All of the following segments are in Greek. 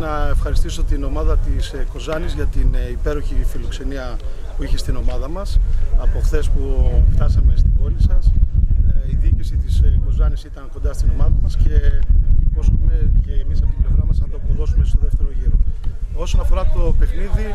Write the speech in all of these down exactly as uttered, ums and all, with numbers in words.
να ευχαριστήσω την ομάδα της Κοζάνης για την υπέροχη φιλοξενία που είχε στην ομάδα μας από χθες που φτάσαμε στην πόλη σας. Η διοίκηση της Κοζάνης ήταν κοντά στην ομάδα μας και υπόσχομαι και εμείς από την πλευρά μας να το αποδώσουμε στο δεύτερο γύρο. Όσον αφορά το παιχνίδι,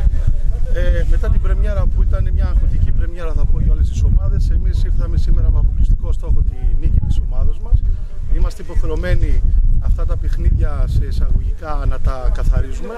ε, μετά την πρεμιέρα που ήταν μια αγχωτική πρεμιέρα, θα πω, για όλες τις ομάδες, εμείς ήρθαμε σήμερα με αποκλειστικό στόχο τη νίκη της ομάδας μας. Είμαστε υποχρεωμένοι αυτά τα παιχνίδια σε εισαγωγικά να τα καθαρίζουμε.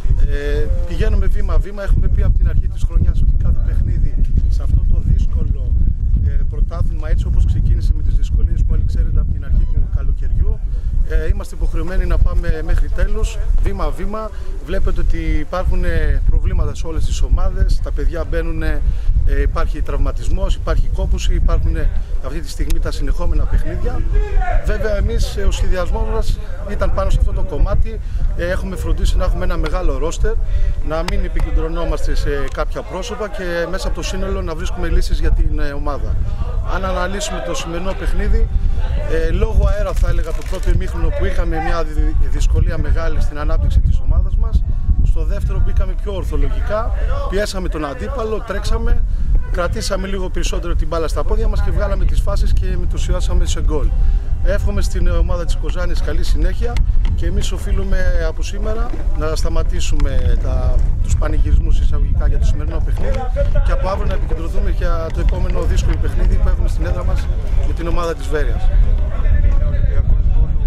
Ε, πηγαίνουμε βήμα-βήμα. Έχουμε πει από την αρχή της χρονιάς ότι κάθε παιχνίδι σε αυτό το δύσκολο ε, πρωτάθλημα, έτσι όπως ξεκίνησε με τις δυσκολίες που όλοι ξέρετε από την αρχή του καλοκαιριού, ε, είμαστε υποχρεωμένοι να πάμε μέχρι τέλους, βήμα-βήμα. Βλέπετε ότι υπάρχουν προβλήματα σε όλες τις ομάδες. Τα παιδιά μπαίνουν, ε, υπάρχει τραυματισμός, υπάρχει κόπουση, υπάρχουν αυτή τη στιγμή τα συνεχόμενα παιχνίδια. Βέβαια, εμείς ο σχεδιασμός μας ήταν πάνω σε αυτό το κομμάτι. Έχουμε φροντίσει να έχουμε ένα μεγάλο ρόστερ, να μην επικεντρωνόμαστε σε κάποια πρόσωπα και μέσα από το σύνολο να βρίσκουμε λύσεις για την ομάδα. Αν αναλύσουμε το σημερινό παιχνίδι, ε, λόγω αέρα θα έλεγα το πρώτο ημίχρονο που είχαμε μια δυσκολία μεγάλη στην ανάπτυξη της ομάδας μας. Στο δεύτερο μπήκαμε πιο ορθολογικά, πιέσαμε τον αντίπαλο, τρέξαμε, κρατήσαμε λίγο περισσότερο την μπάλα στα πόδια μας και βγάλαμε τις φάσεις και μετουσιάσαμε σε γκολ. Εύχομαι στην ομάδα της Κοζάνης καλή συνέχεια και εμείς οφείλουμε από σήμερα να σταματήσουμε τα, τους πανηγυρισμούς εισαγωγικά για το σημερινό παιχνίδι και από αύριο να επικεντρωθούμε για το επόμενο δύσκολο παιχνίδι που έχουμε στην έδρα μας με την ομάδα της Βέρειας. Είναι ο Ολυμπιακός Βόλου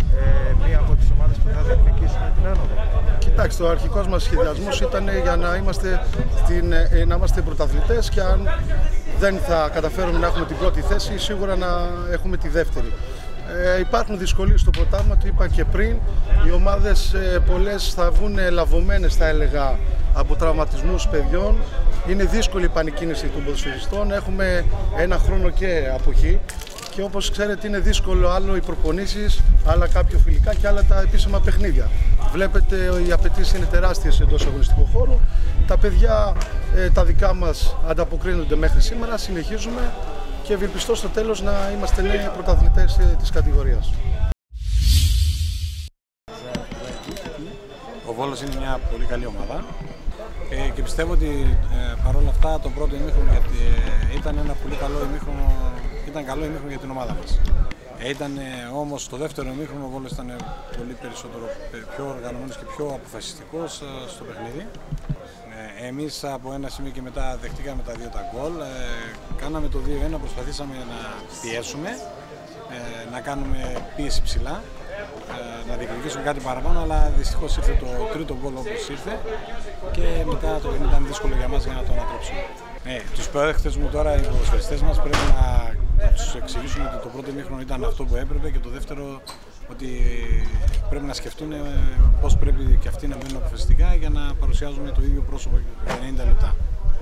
ε, μία από τις ομάδες που θα διεκδικήσουν την άνοδο? Κοιτάξτε, ο αρχικός μας σχεδιασμός ήταν για να είμαστε, στην, ε, να είμαστε πρωταθλητές και αν δεν θα καταφέρουμε να έχουμε την πρώτη θέση, σίγουρα να έχουμε τη δεύτερη. Ε, υπάρχουν δυσκολίες στο πρωτάθλημα, το είπα και πριν. Οι ομάδες ε, πολλές θα βγουν λαβωμένες, θα έλεγα, από τραυματισμούς παιδιών. Είναι δύσκολη η επανεκκίνηση των ποδοσφαιριστών. Έχουμε ένα χρόνο και αποχή. Και όπως ξέρετε είναι δύσκολο άλλο οι προπονήσεις, άλλα κάποια φιλικά και άλλα τα επίσημα παιχνίδια. Βλέπετε οι απαιτήσεις είναι τεράστιες εντός αγωνιστικού χώρου. Τα παιδιά ε, τα δικά μας ανταποκρίνονται μέχρι σήμερα, συνεχίζουμε και ευελπιστώ στο τέλος να είμαστε νέοι πρωταθλητές ε, της κατηγορίας. Ο Βόλος είναι μια πολύ καλή ομάδα ε, και πιστεύω ότι ε, παρόλα αυτά το πρώτο ημίχρονο ε, ήταν ένα πολύ καλό ημίχρονο. Ήταν καλό ημίχρονο για την ομάδα μας. Ήταν όμως το δεύτερο ημίχρονο ο Βόλος ήταν πολύ περισσότερο πιο οργανωμένος και πιο αποφασιστικός στο παιχνίδι. Εμείς από ένα σημείο και μετά δεχτήκαμε τα δύο τα γκολ. Κάναμε το δύο ένα, προσπαθήσαμε να πιέσουμε, να κάνουμε πίεση ψηλά, να διεκδικήσουμε κάτι παραπάνω, αλλά δυστυχώς ήρθε το τρίτο γκολ όπως ήρθε και μετά το παιχνίδι ήταν δύσκολο για μας για να το ανατρέψουμε. Ε, τους παίκτες μου τώρα, οι ποδοσφαιριστές μας, πρέπει να, να τους εξηγήσουμε ότι το πρώτο ημίχρονο ήταν αυτό που έπρεπε και το δεύτερο ότι πρέπει να σκεφτούν πώς πρέπει και αυτοί να μπαίνουν αποφασιστικά για να παρουσιάζουμε το ίδιο πρόσωπο για ενενήντα λεπτά.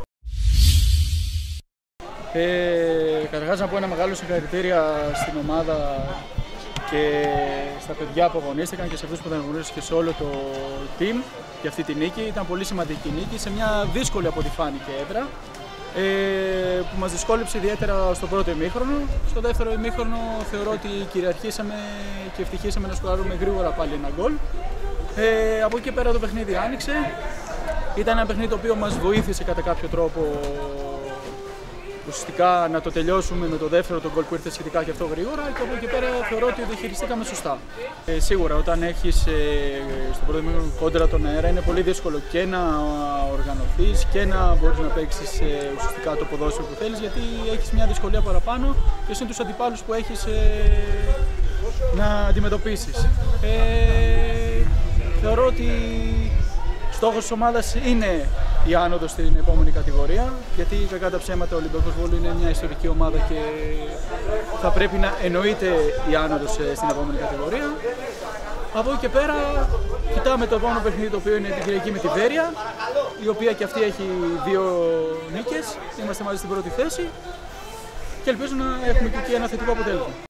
Ε, καταρχάς να πω ένα μεγάλο συγχαρητήρια στην ομάδα και στα παιδιά που αγωνίστηκαν και σε αυτούς που δεν αγωνίστηκαν και σε όλο το team για αυτή τη νίκη. Ήταν πολύ σημαντική νίκη σε μια δύσκολη από ό,τι φάνηκε έδρα, ε, που μας δυσκόλεψε ιδιαίτερα στο πρώτο ημίχρονο. Στο δεύτερο ημίχρονο θεωρώ ότι κυριαρχήσαμε και ευτυχήσαμε να σκοράρουμε γρήγορα πάλι ένα γκολ. Ε, από εκεί και πέρα το παιχνίδι άνοιξε. Ήταν ένα παιχνίδι το οποίο μας βοήθησε κατά κάποιο τρόπο ουσιαστικά να το τελειώσουμε με το δεύτερο τον γκολ που ήρθε σχετικά και αυτό γρήγορα και από εκεί και πέρα θεωρώ ότι διαχειριστήκαμε σωστά. Ε, σίγουρα όταν έχεις ε, στο πρώτο μήνυμα κόντρα τον αέρα είναι πολύ δύσκολο και να οργανωθείς και να μπορείς να παίξεις ε, ουσιαστικά το ποδόσφαιρο που θέλεις, γιατί έχεις μια δυσκολία παραπάνω και είναι τους αντιπάλους που έχεις ε, να αντιμετωπίσεις. Ε, θεωρώ ότι στόχος της ομάδας είναι η άνοδος στην επόμενη κατηγορία, γιατί κακά τα ψέματα ο Ολυμπιακός Βόλου είναι μια ιστορική ομάδα και θα πρέπει να εννοείται η άνοδος στην επόμενη κατηγορία. Από εκεί και πέρα κοιτάμε το επόμενο παιχνίδι, το οποίο είναι την Κυριακή με τη Βέρεια, η οποία και αυτή έχει δύο νίκες, είμαστε μαζί στην πρώτη θέση και ελπίζω να έχουμε και εκεί ένα θετικό αποτέλεσμα.